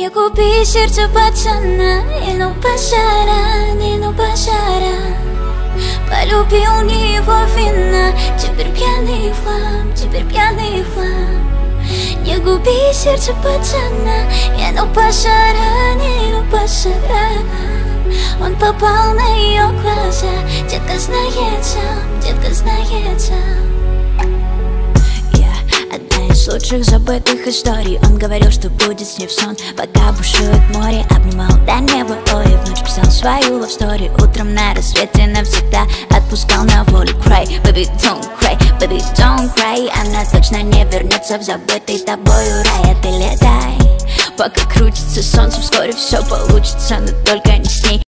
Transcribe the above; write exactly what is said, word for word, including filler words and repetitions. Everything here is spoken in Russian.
Не купи сердце пацана, не ну пожара, не ну пожара. Полюбил не его вина, теперь пьяный хлам, теперь пьяный хлам. Не губи сердце пацана, не ну пожара, не ну пожара. Он попал на ее глаза, детка знает сам, детка знает сам. Одна из лучших забытых историй. Он говорил, что будет с ней в сон, пока бушует море. Обнимал до неба, ой, в ночь писал свою love story. Утром на рассвете навсегда отпускал на волю. Cry, baby, don't cry, baby, don't cry. Она точно не вернется в забытый тобою рай. А ты летай, пока крутится солнце, вскоре все получится, но только не с ней.